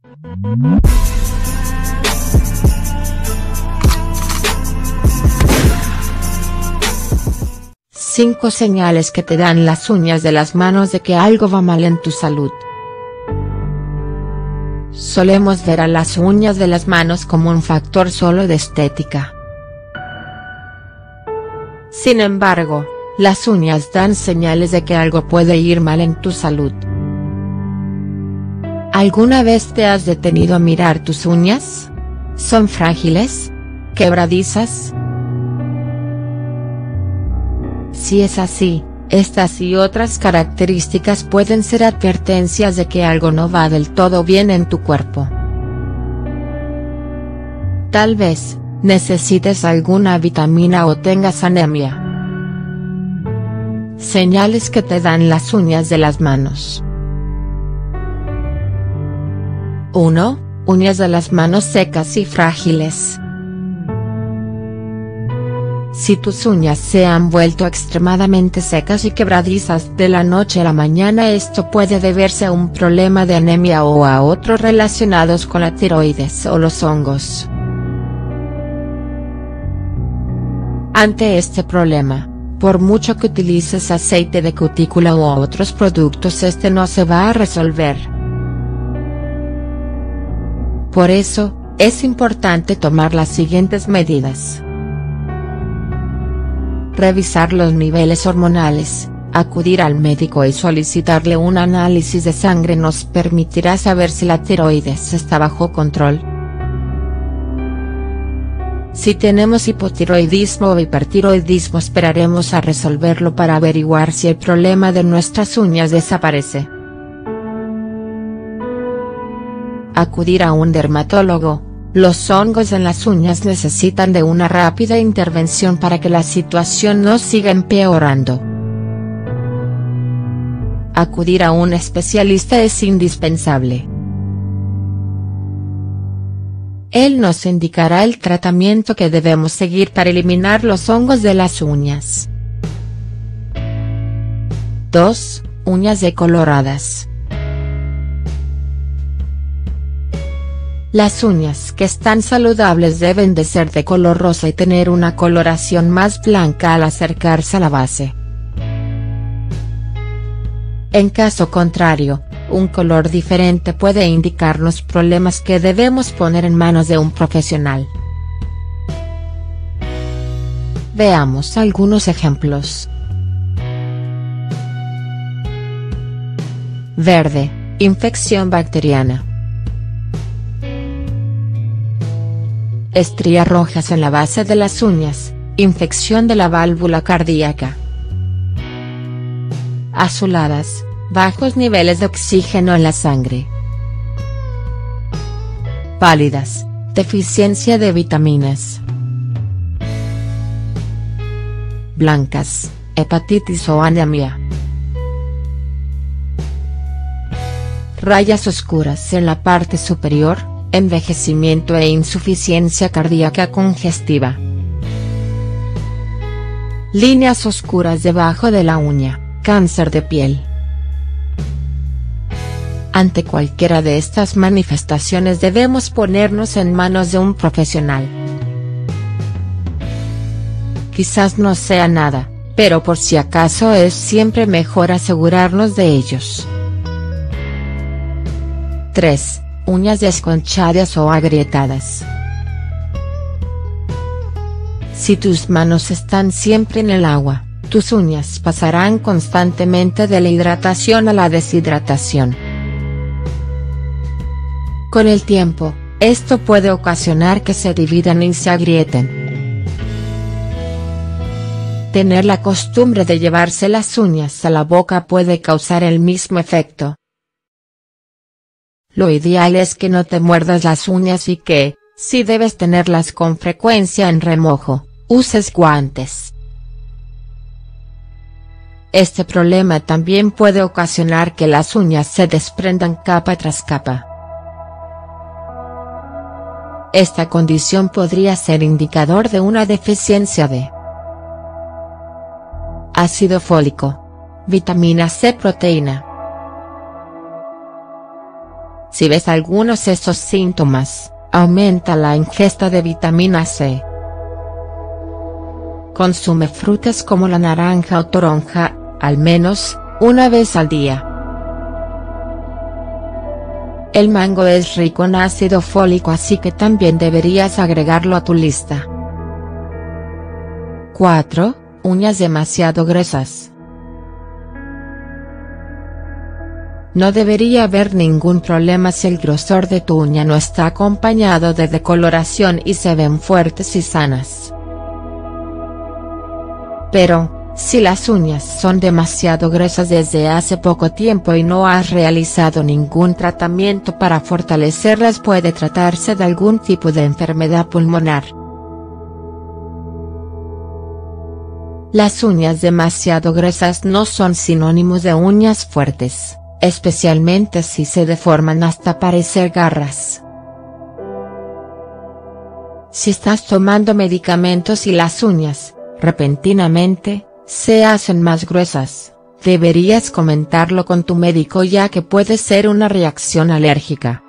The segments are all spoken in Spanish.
Cinco señales que te dan las uñas de las manos de que algo va mal en tu salud. Solemos ver a las uñas de las manos como un factor solo de estética. Sin embargo, las uñas dan señales de que algo puede ir mal en tu salud. ¿Alguna vez te has detenido a mirar tus uñas? ¿Son frágiles? ¿Quebradizas? Si es así, estas y otras características pueden ser advertencias de que algo no va del todo bien en tu cuerpo. Tal vez, necesites alguna vitamina o tengas anemia. Señales que te dan las uñas de las manos. 1. Uñas de las manos secas y frágiles. Si tus uñas se han vuelto extremadamente secas y quebradizas de la noche a la mañana, esto puede deberse a un problema de anemia o a otros relacionados con la tiroides o los hongos. Ante este problema, por mucho que utilices aceite de cutícula u otros productos, este no se va a resolver. Por eso, es importante tomar las siguientes medidas. Revisar los niveles hormonales. Acudir al médico y solicitarle un análisis de sangre nos permitirá saber si la tiroides está bajo control. Si tenemos hipotiroidismo o hipertiroidismo, esperaremos a resolverlo para averiguar si el problema de nuestras uñas desaparece. Acudir a un dermatólogo. Los hongos en las uñas necesitan de una rápida intervención para que la situación no siga empeorando. Acudir a un especialista es indispensable. Él nos indicará el tratamiento que debemos seguir para eliminar los hongos de las uñas. 2. Uñas decoloradas. Las uñas que están saludables deben de ser de color rosa y tener una coloración más blanca al acercarse a la base. En caso contrario, un color diferente puede indicarnos problemas que debemos poner en manos de un profesional. Veamos algunos ejemplos. Verde, infección bacteriana. Estrías rojas en la base de las uñas, infección de la válvula cardíaca. Azuladas, bajos niveles de oxígeno en la sangre. Pálidas, deficiencia de vitaminas. Blancas, hepatitis o anemia. Rayas oscuras en la parte superior, envejecimiento e insuficiencia cardíaca congestiva. Líneas oscuras debajo de la uña, cáncer de piel. Ante cualquiera de estas manifestaciones debemos ponernos en manos de un profesional. Quizás no sea nada, pero por si acaso es siempre mejor asegurarnos de ellos. 3. Uñas desconchadas o agrietadas. Si tus manos están siempre en el agua, tus uñas pasarán constantemente de la hidratación a la deshidratación. Con el tiempo, esto puede ocasionar que se dividan y se agrieten. Tener la costumbre de llevarse las uñas a la boca puede causar el mismo efecto. Lo ideal es que no te muerdas las uñas y que, si debes tenerlas con frecuencia en remojo, uses guantes. Este problema también puede ocasionar que las uñas se desprendan capa tras capa. Esta condición podría ser indicador de una deficiencia de ácido fólico, vitamina C, proteína. Si ves algunos de estos síntomas, aumenta la ingesta de vitamina C. Consume frutas como la naranja o toronja, al menos, una vez al día. El mango es rico en ácido fólico, así que también deberías agregarlo a tu lista. 4. Uñas demasiado gruesas. No debería haber ningún problema si el grosor de tu uña no está acompañado de decoloración y se ven fuertes y sanas. Pero, si las uñas son demasiado gruesas desde hace poco tiempo y no has realizado ningún tratamiento para fortalecerlas, puede tratarse de algún tipo de enfermedad pulmonar. Las uñas demasiado gruesas no son sinónimos de uñas fuertes, especialmente si se deforman hasta parecer garras. Si estás tomando medicamentos y las uñas, repentinamente, se hacen más gruesas, deberías comentarlo con tu médico, ya que puede ser una reacción alérgica.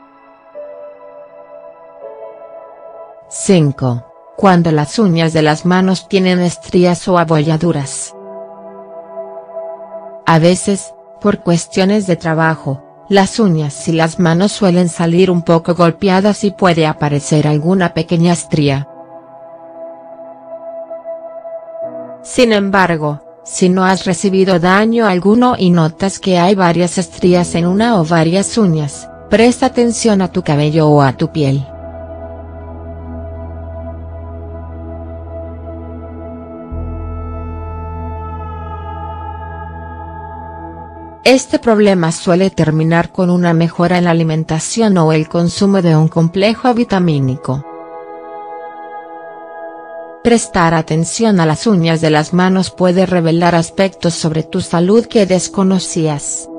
5. Cuando las uñas de las manos tienen estrías o abolladuras. A veces, por cuestiones de trabajo, las uñas y las manos suelen salir un poco golpeadas y puede aparecer alguna pequeña estría. Sin embargo, si no has recibido daño alguno y notas que hay varias estrías en una o varias uñas, presta atención a tu cabello o a tu piel. Este problema suele terminar con una mejora en la alimentación o el consumo de un complejo vitamínico. Prestar atención a las uñas de las manos puede revelar aspectos sobre tu salud que desconocías.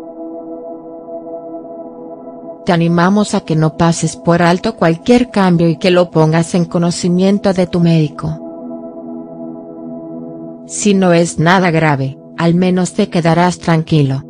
Te animamos a que no pases por alto cualquier cambio y que lo pongas en conocimiento de tu médico. Si no es nada grave, al menos te quedarás tranquilo.